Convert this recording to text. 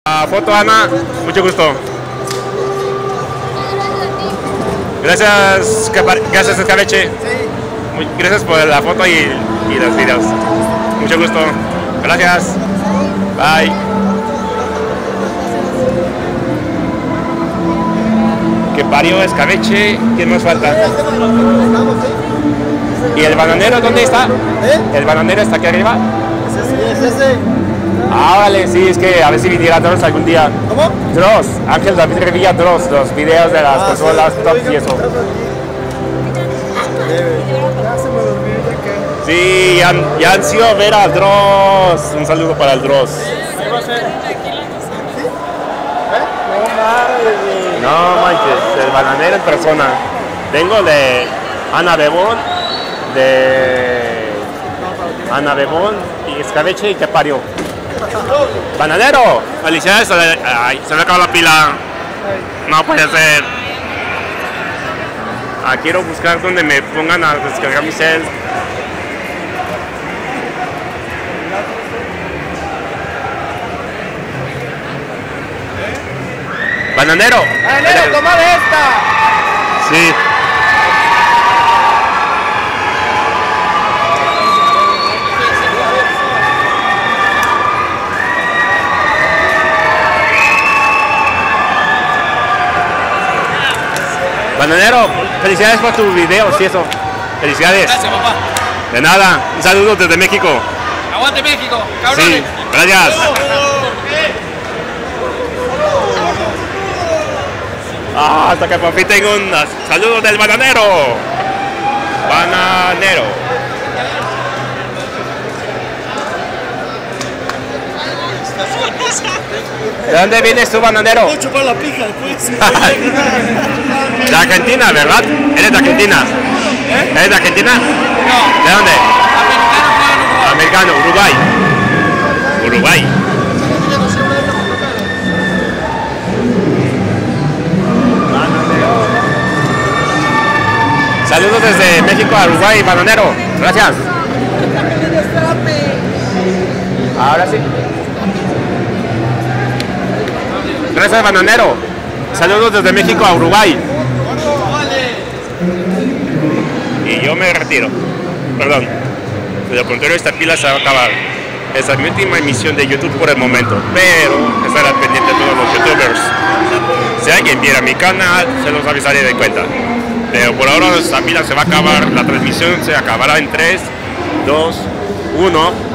Foto, Ana, mucho gusto. Gracias, gracias Escabeche. Gracias por la foto y los videos. Mucho gusto. Gracias. Bye. Que parió Escabeche. ¿Quién más falta? ¿Y el bananero dónde está? ¿El bananero está aquí arriba? Ese. Ah, vale, sí, es que a ver si viniera Dross algún día. ¿Cómo? Dross, Ángel David Revilla Dross, los videos de las consolas, tops y eso. Sí, ya han sido a ver a Dross. Un saludo para el Dross. No manches, el bananero en persona. Tengo de Ana Bebón y Escabeche y que parió. ¡Bananero! ¡Felicidades! Ay, se me acabó la pila. No puede ser. Quiero buscar donde me pongan a descargar mi cel. ¡Bananero! ¡Bananero, toma de esta! Sí. Bananero, felicidades por tu video, sí, eso. Felicidades. Gracias, papá. De nada, un saludo desde México. Aguante México, cabrones. Sí, gracias. Hasta que por fin tengo un saludo del bananero. Bananero. ¿De dónde vienes tú, bananero? Voy a chupar la pija después. De Argentina, ¿verdad? ¿Eres de Argentina? ¿Eres de Argentina? No. ¿De dónde? Americano, Uruguay. Uruguay. Saludos desde México a Uruguay, bananero. Gracias. Ahora sí. Gracias, bananero. Saludos desde México a Uruguay. Y yo me retiro. Perdón. De lo contrario, esta pila se va a acabar. Esa es mi última emisión de YouTube por el momento. Pero estará pendiente de todos los youtubers. Si alguien viera mi canal, se los avisaré de cuenta. Pero por ahora esta pila se va a acabar. La transmisión se acabará en 3, 2, 1.